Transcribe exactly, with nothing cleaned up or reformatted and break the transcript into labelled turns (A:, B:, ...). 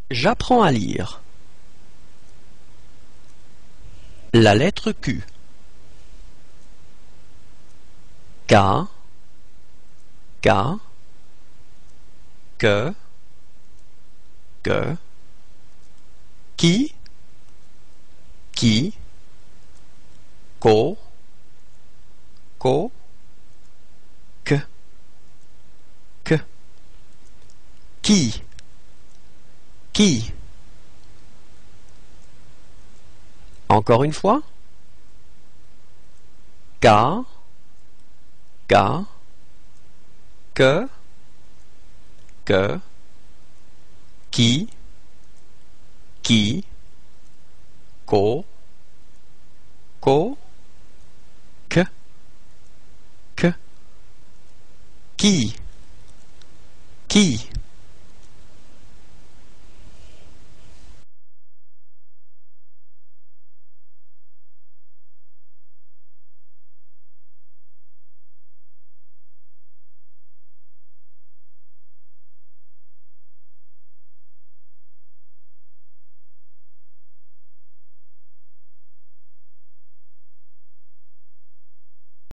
A: J'apprends à lire. La lettre Q. K. K. Que. Que. Qui. Qui. Ko. Ko. Que. Que. Qui. Qui. Encore une fois. K. K. Que. Que. Qui. Qui. Ko. Ko. Que. Que. Qui. Qui.